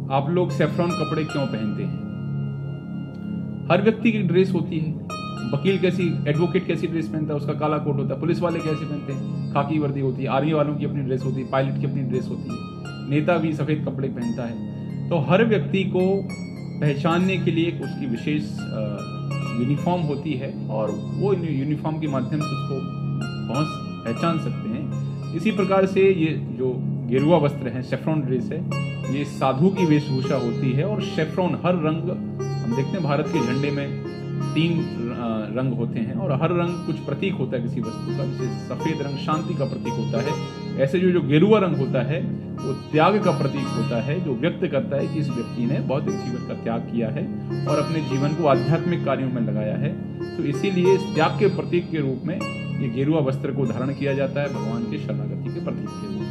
आप लोग सेफ्रॉन कपड़े क्यों पहनते हैं? हर व्यक्ति की ड्रेस होती है। वकील कैसी, एडवोकेट कैसी ड्रेस पहनता है, उसका काला कोट होता है। पुलिस वाले कैसे पहनते हैं, खाकी वर्दी होती है। आर्मी वालों की अपनी ड्रेस होती है, पायलट की अपनी ड्रेस होती है। नेता भी सफेद कपड़े पहनता है। तो हर व्यक्ति को पहचानने के लिए उसकी विशेष यूनिफॉर्म होती है और वो यूनिफॉर्म के माध्यम से उसको पहचान सकते हैं। इसी प्रकार से ये जो गेरुआ वस्त्र है, शेफ्रॉन ड्रेस है, ये साधु की वेशभूषा होती है। और शेफ्रॉन हर रंग, हम देखते हैं भारत के झंडे में 3 रंग होते हैं और हर रंग कुछ प्रतीक होता है किसी वस्तु का। जैसे सफेद रंग शांति का प्रतीक होता है, ऐसे जो गेरुआ रंग होता है वो त्याग का प्रतीक होता है, जो व्यक्त करता है कि इस व्यक्ति ने बहुत एक जीवन का त्याग किया है और अपने जीवन को आध्यात्मिक कार्यों में लगाया है। तो इसीलिए इस त्याग के प्रतीक के रूप में ये गेरुआ वस्त्र को धारण किया जाता है, भगवान के शरणागति के प्रतीक के रूप में।